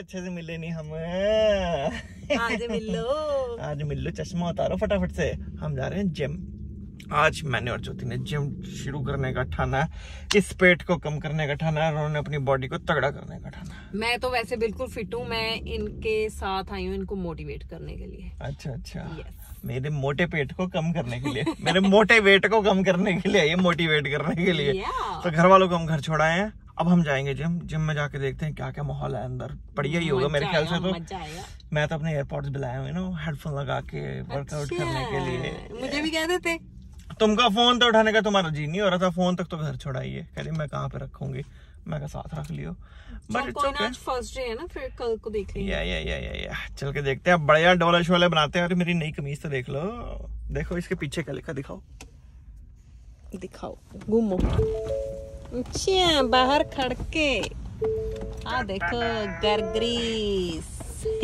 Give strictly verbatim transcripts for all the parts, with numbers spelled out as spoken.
अच्छे से मिले नहीं हम। आज मिल लो, आज मिल लो, चश्मा उतारो फटाफट से। हम जा रहे हैं जिम। आज मैंने और ज्योति ने जिम शुरू करने का ठाना है, इस पेट को कम करने का ठाना है, उन्होंने अपनी बॉडी को तगड़ा करने का ठाना है। मैं तो वैसे बिल्कुल फिट हूँ, मैं इनके साथ आई हूँ इनको मोटिवेट करने के लिए। अच्छा अच्छा। yes. मेरे मोटे पेट को कम करने के लिए, मेरे मोटे वेट को कम करने के लिए, ये मोटिवेट करने के लिए। yeah. तो घर वालों को हम घर छोड़ाए हैं, अब हम जाएंगे जिम। जिम में जाके देखते हैं क्या क्या माहौल है अंदर। बढ़िया ही होगा मेरे ख्याल से। तो मैं तो अपने एयरपॉड्स बुलाए हुए ना, हेडफोन लगा के वर्कआउट अच्छा, करने के लिए। मुझे भी कह देते। तुमका फोन तो उठाने का तुम्हारा जी नहीं हो रहा था, फोन तक तो घर छोड़ाइए। कह रही मैं कहाँ पे रखूंगी, मैं का साथ रख लियो। बट कोई ना, आज फर्स्ट डे है ना, फिर कल को देख लेंगे। या या या या या चल के देखते हैं। बढ़िया डोले शोले बनाते हैं। और मेरी नई कमीज तो देख लो, देखो इसके पीछे क्या लिखा, दिखाओ दिखाओ, घूमो। अच्छा बाहर खड़के आ देखो गरगरीस।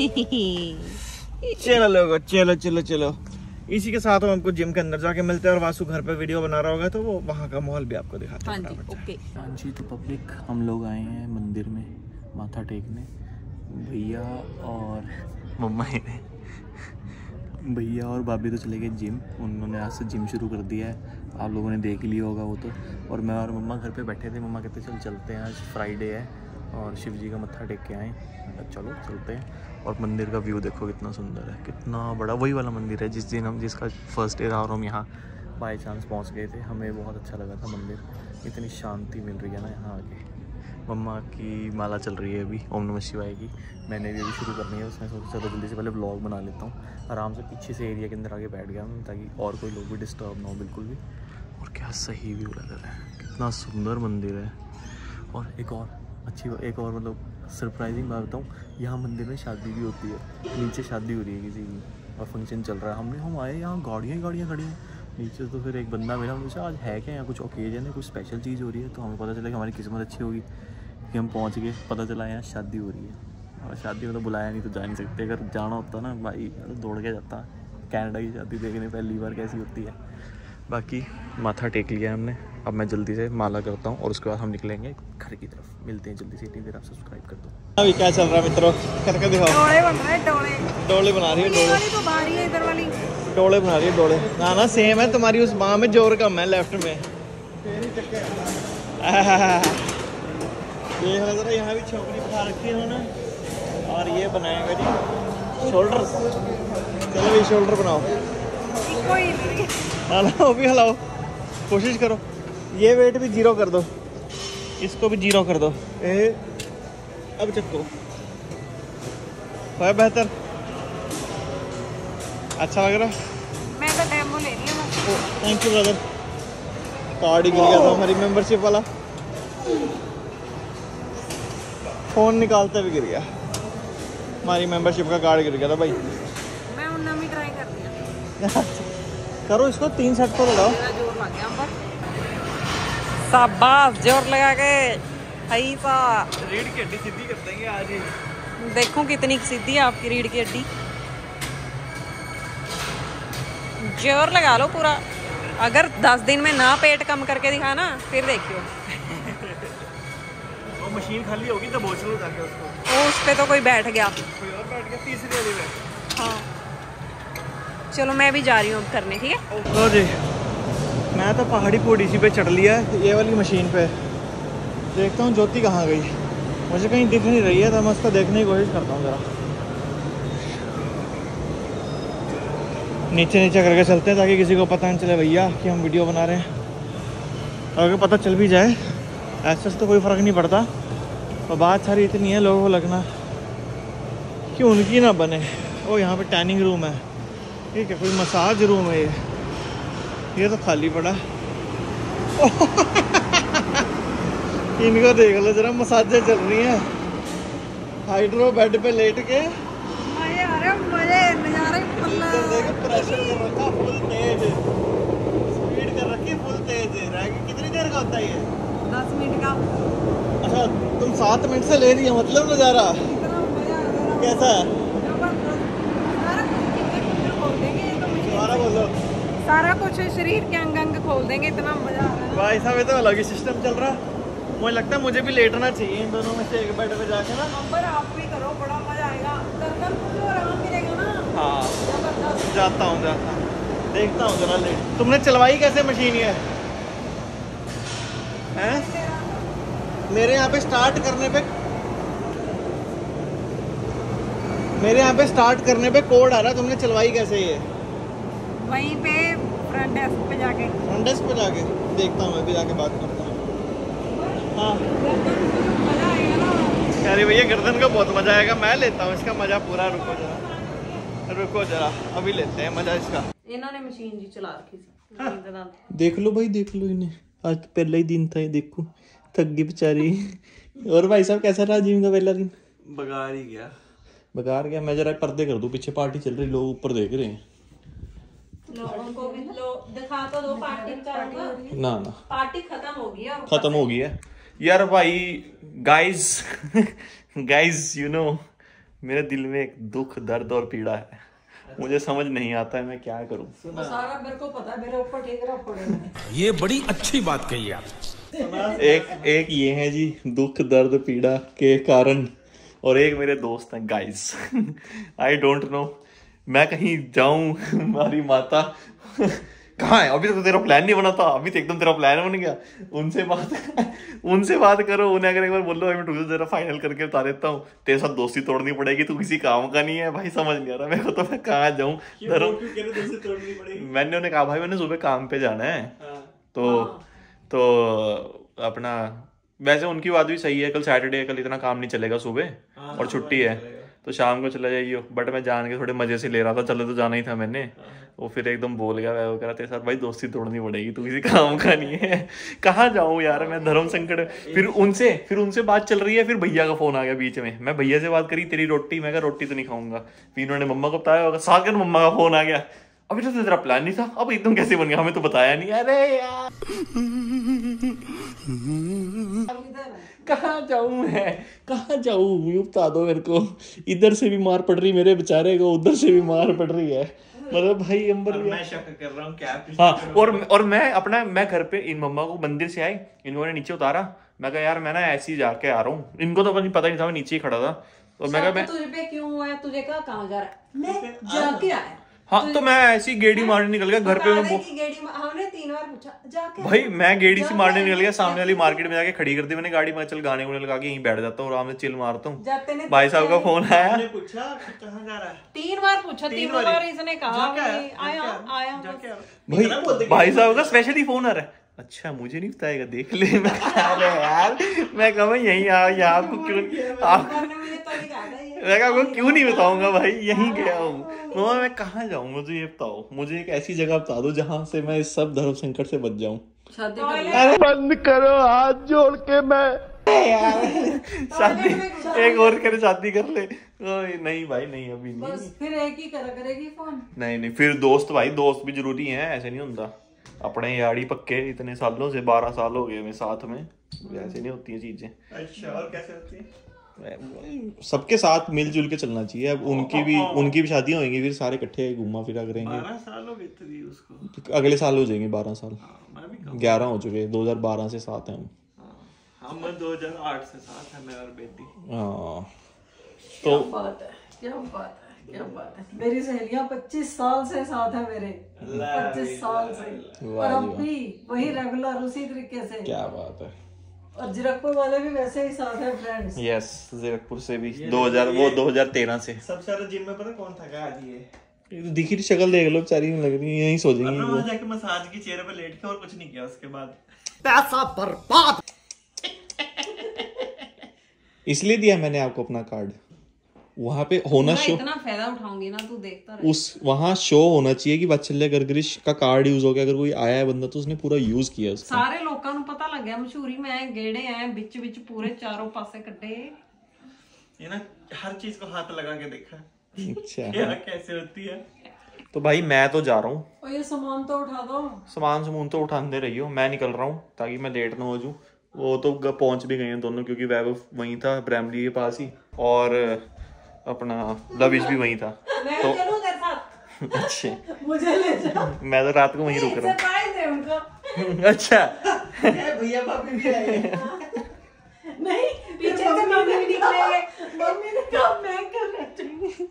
चलो लोगो, चलो चलो चलो। इसी के साथ हम आपको जिम के अंदर जाके मिलते हैं। और वासु घर पे वीडियो बना रहा होगा तो वो वहाँ का माहौल भी आपको दिखाते हैं। हाँ जी, ओके। हाँ जी, तो पब्लिक हम लोग आए हैं मंदिर में माथा टेकने। भैया और मम्मा ने भैया और भाभी तो चले गए जिम, उन्होंने आज से जिम शुरू कर दिया है। आप लोगों ने देख लिया होगा वो तो। और मैं और मम्मा घर पे बैठे थे। मम्मा कहते चल चलते हैं, आज फ्राइडे है और शिव जी का मत्था टेक के आए। चलो चलते हैं। और मंदिर का व्यू देखो कितना सुंदर है, कितना बड़ा। वही वाला मंदिर है जिस दिन हम जिसका फर्स्ट डे था और हम यहाँ बाई चांस पहुँच गए थे। हमें बहुत अच्छा लगा था मंदिर। इतनी शांति मिल रही है ना यहाँ आके। मम्मा की माला चल रही है अभी, ओम नमः शिवाय की। मैंने भी अभी शुरू करनी है, उसमें सोचा चलो जल्दी से पहले व्लॉग बना लेता हूँ। आराम से पीछे से एरिया के अंदर आके बैठ गया हूँ ताकि और कोई लोग भी डिस्टर्ब ना हो बिल्कुल भी। और क्या सही व्यू लग रहा है, कितना सुंदर मंदिर है। और एक और अच्छी एक और मतलब सरप्राइजिंग बात बताऊँ, यहाँ मंदिर में शादी भी होती है। नीचे शादी हो रही है किसी की और फंक्शन चल रहा है। हमने हम आए यहाँ गाड़ियाँ ही गाड़ियाँ खड़ी हैं नीचे। तो फिर एक बंदा मिला, मुझे आज है क्या यहाँ कुछ ओकेजन है, कुछ स्पेशल चीज़ हो रही है। तो हमें पता चला कि हमारी किस्मत अच्छी होगी कि हम पहुँच गए। पता चला यहाँ शादी हो रही है और शादी में तो बुलाया नहीं तो जा नहीं सकते। अगर जाना होता ना भाई तो दौड़ के जाता कनाडा की शादी देखने, पहली बार कैसी होती है। बाकी माथा टेक लिया हमने, अब मैं जल्दी से माला करता हूँ और उसके बाद हम निकलेंगे घर की तरफ। मिलते हैं जल्दी से। इतनी देर आप सब्सक्राइब कर दो। अभी क्या चल रहा है मित्रों, करके दिखाओ। डोले बन रहे हैं, डोले डोले बना रही है। डोले वाली तो बाहरी है, इधर वाली डोले बना रही है। डोले ना ना सेम है, तुम्हारी उस बाह में जोर कम है, लेफ्ट में। ये जरा यहाँ भी छोकरी बिठा रखी है उन्होंने। और ये बनाएगा जी शोल्डर। चलो ये शोल्डर बनाओ, हिलाओ भी हिलाओ, कोशिश करो। ये वेट भी जीरो कर दो, इसको भी जीरो कर दो। ए अब चक्को है बेहतर, अच्छा लग रहा। मैं तो डेमो ले रही हूँ। Thank you brother. कार्ड ही गिर गया था हमारी मेंबरशिप वाला, फोन निकालते भी गिर गया। हमारी मेंबरशिप का कार्ड गिर गया था भाई। मैं उन्ना भी ट्राई कर दिया। करो इसको, तीन सेट तो लगाओ। जोर लग गया पर शाबाश, जोर लगा के सही सा। रीढ़ की हड्डी सीधी कर देंगे आज ही। देखो कितनी सीधी है आपकी रीढ़ की हड्डी। जोर लगा लो पूरा। अगर दस दिन में ना पेट कम करके दिखाना फिर देखियो। वो मशीन खाली होगी तो बोझ लो जाके उसको। वो उस पे तो कोई बैठ गया, कोई और बैठ गया तीसरी वाली में। हाँ चलो मैं भी जा रही हूँ अब करने, ठीक है। तो जी मैं तो पहाड़ी पूड़ी सी पे चढ़ लिया है, ये वाली मशीन पे। देखता हूँ ज्योति कहाँ गई, मुझे कहीं दिख नहीं रही है तो मैं उसको देखने की कोशिश करता हूँ ज़रा। नीचे नीचे करके चलते हैं ताकि किसी को पता नहीं चले भैया कि हम वीडियो बना रहे हैं। अगर पता चल भी जाए ऐसे तो कोई फ़र्क नहीं पड़ता, और बात सारी इतनी है लोगों को लगना कि उनकी ना बने। ओ यहाँ पे टैनिंग रूम है, ठीक है, कोई मसाज रूम है। ये ये तो खाली पड़ा। इनको देख लो जरा, मसाजें चल रही हैं हाइड्रो बेड पे लेट के। मजे आ रहे, मजे नजारे। देखो प्रेशर कर रखा फुल तेज, स्पीड कर रखी फुल तेज। कितनी देर का होता है ये? दस मिनट का। अच्छा तुम सात मिनट से ले रही हो मतलब नज़ारा कैसा है? दोबारा बोलो। सारा कुछ शरीर के अंग अंग खोल देंगे, इतना मजा आ रहा है भाई साहब। ये तो अलग ही सिस्टम चल रहा। मुझे लगता है मुझे भी लेटना चाहिए इन दोनों में से एक बेड पे जाके ना। अंबर आप भी करो, बड़ा मजा आएगा। गर्दन को जो आराम मिलेगा ना। हाँ जबरदस्त। जाता हूँ जाता हूँ, देखता हूँ जरा लेट। तुमने चलवाई कैसे मशीन ये हैं? मेरे यहाँ पे स्टार्ट करने पे मेरे यहाँ पे स्टार्ट करने पे कोड आ रहा है, तुमने चलवाई कैसे ये? वहीं पे फ्रंट डेस्क पे जाके। फ्रंट डेस्क पे जाके देखता हूँ, मैं भी जाके बात करता हूँ। हाँ मजा आएगा ना। अरे भैया गर्दन का बहुत मजा आएगा, मैं लेता हूँ इसका मजा पूरा। रुको जरा रुको जरा, अभी लेते हैं मजा इसका। इन्होंने मशीन जी चला रखी थी। देख लो भाई, देख लो इन्हें, आज तो पहला ही दिन था ये, देखो थक गई बेचारी। और भाई साहब कैसा रहा जिम का पहला दिन? बगार ही गया। बेकार गया। मैं जरा पर्दे कर दूं, पीछे पार्टी चल रही, लोग ऊपर देख रहे हैं। लोगों को भी लो दिखा तो दो पार्टी का। ना ना पार्टी खत्म हो गई है। खत्म हो गई है यार। भाई गाइस गाइस यू नो, मेरे दिल में एक दुख, दर्द और पीड़ा है। मुझे समझ नहीं आता है मैं क्या करूं। सारा मेरे को पता है, मेरे ऊपर ठीक रहा पड़ेगा। ये बड़ी अच्छी बात कही आप। एक एक ये है जी दुख, दर्द, पीड़ा के कारण, और एक मेरे दोस्त हैं गाइस। आई डोंट नो मैं कहीं जाऊं, हमारी माता कहाँ है? अभी तक तो तेरा प्लान नहीं बना था, अभी तो एकदम तेरा प्लान बन गया। उनसे बात उनसे बात करो, उन्हें अगर एक बार बोलो मैं तुझे जरा फाइनल करके बता देता हूँ, तेरे साथ दोस्ती तोड़नी पड़ेगी, तू किसी काम का नहीं है। भाई समझ नहीं आ रहा मेरे को, तो मैं कहाँ जाऊँ? मैंने उन्हें कहा भाई मैंने सुबह काम पे जाना है। तो तो अपना वैसे उनकी बात भी सही है, कल सैटरडे है, कल इतना काम नहीं चलेगा सुबह और छुट्टी है, तो शाम को चला जाइयो। बट मैं जान के थोड़े मजे से ले रहा था, चलो तो जाना ही था मैंने। वो फिर एकदम बोल गया, वो कह रहा तेरे साथ भाई दोस्ती तोड़नी पड़ेगी, तू किसी काम का नहीं है। कहाँ जाऊँ यार मैं, धर्म संकट। फिर उनसे फिर उनसे बात चल रही है, फिर भैया का फोन आ गया बीच में। मैं भैया से बात करी, तेरी रोटी, मैं कहा रोटी तो नहीं खाऊंगा। फिर उन्होंने मम्मा को बताया होगा, साथ में मम्मा का फोन आ गया। अभी तो तेरा प्लान नहीं था, अब एकदम कैसे बन गया, हमें तो बताया नहीं। अरे यार कहाँ जाऊं मैं, कहाँ जाऊं, ये बता दो मेरे को। इधर से भी मार पड़ रही मेरे बेचारे को, उधर से भी मार पड़ रही है। मतलब भाई अंबर, मैं शक कर रहा हूँ क्या। हाँ, और और मैं अपना मैं घर पे इन मम्मा को मंदिर से आए, इन्होंने नीचे उतारा। मैं कहा यार मैं ना ऐसे ही जाके आ रहा हूँ, इनको तो पता नहीं था, मैं नीचे ही खड़ा था। और मैं कहा मैं तुझे पे क्यों है, तुझे कहा कहाँ जा रहा है? मैं जाके आया। हाँ, तो मैं ऐसी गेड़ी मारने निकल गया घर पे। मैं गेड़ी हमने तीन बार पूछा जाके, भाई मैं गेड़ी से मारने निकल गया, सामने वाली मार्केट में जाके खड़ी कर दी मैंने गाड़ी। मैं चल गाने गुने लगा के यहीं बैठ जाता हूँ, आराम से चिल मारता हूँ। भाई साहब का फोन आया, पूछा कहाँ जा रहा है, तीन बार पूछा, तीन बार इसने कहा आया आया। भाई भाई साहब का स्पेशली फोन आ रहा है। अच्छा मुझे नहीं बताएगा, देख ले। मैं अरे यार मैं कहूँ यहीं आ, यहाँ आपको क्यों आप मैं आपको क्यों नहीं बताऊंगा भाई, यहीं गया हूँ। तो मैं कहाँ जाऊँ, मुझे ये बताओ, मुझे एक ऐसी जगह बता दो जहाँ से मैं इस सब धर्म संकट से बच जाऊँ। शादी अरे बंद करो हाथ जोड़ के, मैं शादी एक और करे, शादी कर ले। नहीं भाई नहीं, अभी नहीं। बस फिर एक ही करा करेगी फोन। नहीं नहीं, फिर दोस्त, भाई दोस्त भी जरूरी है, ऐसे नहीं होता। अपने यारी पक्के इतने सालों से, बारह साल हो गए मैं साथ में, ऐसे नहीं होती है चीजें। अच्छा और कैसे होती है? सबके साथ मिलजुल के चलना चाहिए। अब उनकी भी उनकी भी शादियां होंगी, फिर सारे इकट्ठे घूमा फिरा करेंगे। बारह साल हो गए थे उसको, अगले साल हो जाएंगे बारह साल। ग्यारह हो चुके, दो हजार बारह से साथ हैं हम। हम दो हजार आठ से साथ हैं, मैं और बेटी। हाँ तो बात है, क्या बात है, क्या बात है। मेरी सहेलियां पच्चीस साल से साथ है मेरे, पच्चीस साल से, और हम भी वही रेगुलर उसी तरीके से। क्या बात है। और जीरकपुर वाले भी वैसे ही साथ है फ्रेंड्स। यस, जीरकपुर से भी दो हजार, वो दो हजार तेरह से। सबसे ज्यादा जिम में पता कौन था आज? ये दिखी थी शक्ल, देख लो बेचारी लग रही है, यही सो जाएंगी वो। वहां जाके मसाज की चेयर पे लेट के और कुछ नहीं किया उसके बाद, पैसा बर्बाद। इसलिए दिया मैंने आपको अपना कार्ड, वहां पे होना शो, इतना फायदा उठाऊंगी ना, तू देखता रहे। उस वहां शो होना चाहिए कि वात्सल्य गर्गरिश का कार्ड यूज हो गया। अगर कोई आया है बंदा तो उसने पूरा यूज किया उसका। सारे लोगों को पता लग गया मशहूरी में गेड़े हैं, बिच बिच पूरे चारों पासे कट्टे। ये ना हर चीज को हाथ लगा के देखा। अच्छा क्या कैसे होती है। तो भाई मैं तो जा रहा हूँ, और ये सामान तो उठा दो। सामान सामान तो उठाते रहियो, मैं निकल रहा हूँ ताकि मैं लेट ना हो जाऊँ। वो तो पहुंच भी गए हैं दोनों, क्योंकि वैभव वहीं था ब्रैमली के पास ही, और अपना लविश भी वहीं था। मैं तो चलूं तेरे साथ? अच्छा मुझे ले जाओ, मैं तो रात को वहीं रुक रहा हूँ। सरप्राइज है उनको। अच्छा भैया भाभी भी आए। नहीं पीछे से मम्मी भी निकलेंगे। मम्मी ने कहा मैं क्यों नाचूंगी।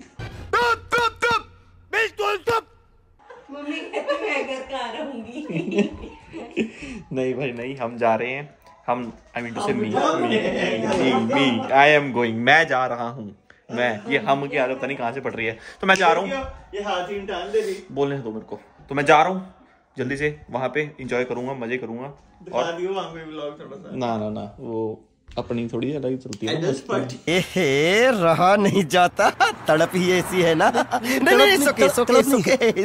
मम्मी कहती मैं घर का रहूंगी। नहीं भाई नहीं, हम जा रहे हैं। हम आई मीन टू से मी मी मी आई एम गोइंग, मैं जा रहा हूँ। मैं ये हम की आदत नहीं कहाँ से पड़ रही है, तो मैं जा रहा हूँ। ये हाथ ही टाल दे रही। बोलने दो मेरे को, तो मैं जा रहा हूँ जल्दी से वहाँ पे एंजॉय करूंगा, मजे करूंगा। दिखा दियो वहाँ पे व्लॉग थोड़ा सा। ना ना ना वो अपनी थोड़ी अलग चलती है। एहे रहा नहीं जाता, तड़प ही ऐसी है ना। नहीं नहीं सुके सुके सुके।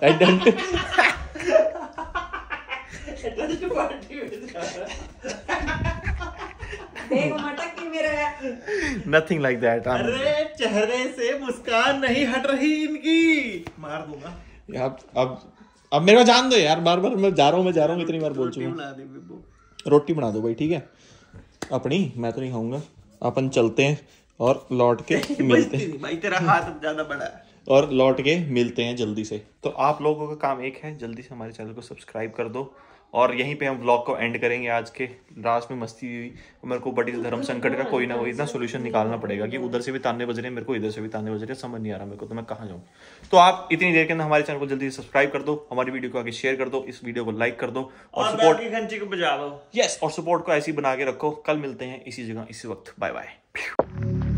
देखो मटक की मेरा। Nothing like that. अरे चेहरे से मुस्कान नहीं हट रही इनकी, मार दूंगा। अब अब अब मेरे को जान दो यार, बार बार मैं जा रहा हूँ मैं जा रहा हूँ इतनी बार बोल चुका। रोटी बना दो भाई, ठीक है अपनी, मैं तो नहीं खाऊंगा। अपन चलते हैं और लौट के मिलते हैं। भाई तेरा हाथ ज्यादा बड़ा है। और लौट के मिलते हैं जल्दी से। तो आप लोगों का काम एक है, जल्दी से हमारे चैनल को सब्सक्राइब कर दो। और यहीं पे हम व्लॉग को एंड करेंगे। आज के लास्ट में मस्ती हुई, मेरे को बड़ी धर्म संकट का कोई ना कोई इतना सोल्यूशन निकालना पड़ेगा कि उधर से भी ताने बज रहे हैं मेरे को, इधर से भी ताने बज रहे हैं, समझ नहीं आ रहा मेरे को, तो मैं कहाँ जाऊँ। तो आप इतनी देर के अंदर हमारे चैनल को जल्दी से सब्सक्राइब कर दो, हमारी वीडियो को आगे शेयर कर दो, इस वीडियो को लाइक कर दो और सपोर्ट की घंटी को बजा दो। यस और सपोर्ट को ऐसे ही बना के रखो। कल मिलते हैं इसी जगह इसी वक्त। Bye bye.